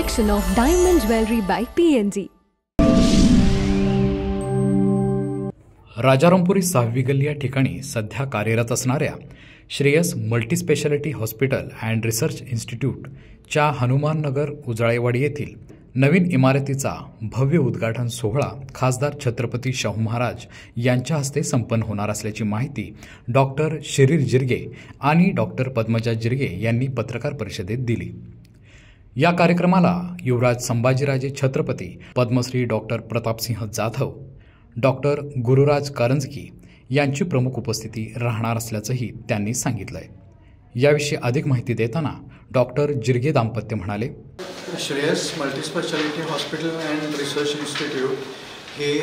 collection of diamond jewelry by PNG. Rajarampuri 6वी गल्ली या ठिकाणी सध्या कार्यरत असणाऱ्या Shreyas multispeciality hospital and research इन्स्टिट्यूटच्या हनुमान नगर उजळाईवाडी येथील नवीन इमारतीचा भव्य उद्घाटन सोहळा खासदार छत्रपती शाहू महाराज यांच्या हस्ते संपन्न होणार असल्याची माहिती डॉक्टर शिरीर जिरगे आणि डॉक्टर पद्मजा जिरगे यांनी पत्रकार परिषदेत दिली। या कार्यक्रमाला युवराज संभाजीराजे छत्रपती, पद्मश्री डॉक्टर प्रतापसिंह जाधव, डॉक्टर गुरुराज कारंजकी यांची प्रमुख उपस्थिती राहणार असल्याचंही त्यांनी सांगितलंय। याविषयी अधिक माहिती देताना डॉक्टर जिरगे दाम्पत्य म्हणाले, Shreyas multispeciality hospital and research institute हे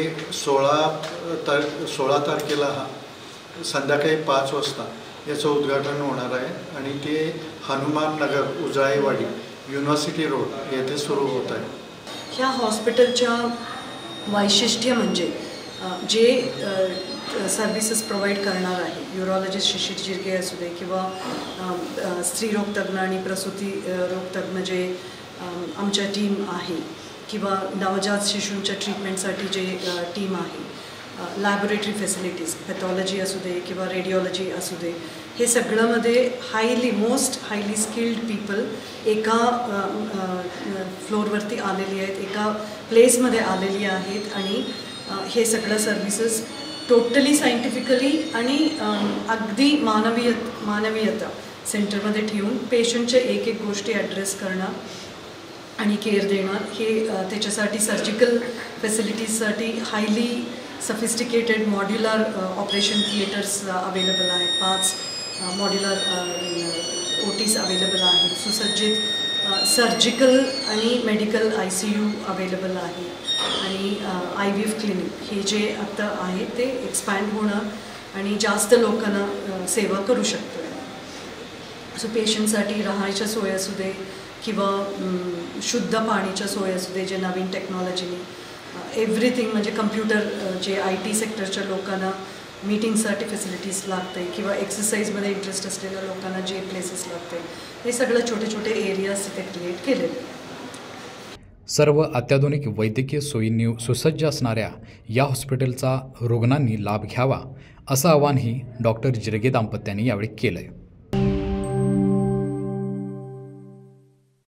16 तारखेला संध्याकाळी 5 वाजता याचं उद्घाटन होणार आहे आणि ते हनुमान नगर उजळाईवाडी युनिव्हर्सिटी रोड येथे सुरू होत आहे। ह्या हॉस्पिटलच्या वैशिष्ट्य म्हणजे जे सर्व्हिसेस प्रोव्हाइड करणार आहे, यूरोलॉजिस्ट शिशिर जिरगे असू दे किंवा स्त्रीरोग तज्ज्ञ आणि प्रसूती रोग तज्ज्ञ जे आमच्या टीम आहे किंवा नवजात शिशूंच्या ट्रीटमेंटसाठी जे टीम आहे, लॅबोरेटरी फॅसिलिटीज, पॅथॉलॉजी असू दे किंवा रेडिओलॉजी असू दे, हे सगळ्यामध्ये मोस्ट हायली स्किल्ड पीपल एका फ्लोअरवरती आलेली आहेत, एका प्लेसमध्ये आलेली आहेत आणि हे सगळं सर्व्हिसेस टोटली सायंटिफिकली आणि अगदी मानवीयता सेंटरमध्ये ठेवून पेशंटच्या एक गोष्टी ॲड्रेस करणं आणि केअर देणं, हे त्याच्यासाठी सर्जिकल फॅसिलिटीजसाठी highly sophisticated modular operation theatres available आहेत, 5 मॉड्युलर OTs अवेलेबल आहेत, सुसज्जित सर्जिकल आणि मेडिकल ICU अवेलेबल आहे आणि IVF क्लिनिक हे जे आता आहे ते एक्सपॅन्ड होणं आणि जास्त लोकांना सेवा करू शकतो। सो पेशंटसाठी राहायच्या सोय असू दे किंवा शुद्ध पाणीच्या सोय असू दे, जे नवीन टेक्नॉलॉजीने एव्हरीथिंग म्हणजे कम्प्युटर जे IT सेक्टरच्या लोकांना मीटिंगसाठी फॅसिलिटीज लागते किंवा एक्सरसाइजमध्ये इंटरेस्ट असलेल्या लोकांना जे प्लेसेस लागते, हे सगळं छोटे छोटे एरियाज तिथे क्रिएट केलेले। सर्व अत्याधुनिक वैद्यकीय सोयींनी सुसज्ज असणाऱ्या या हॉस्पिटलचा रुग्णांनी लाभ घ्यावा असं आवाहनही डॉक्टर जिरगे दाम्पत्यांनी यावेळी केलंय।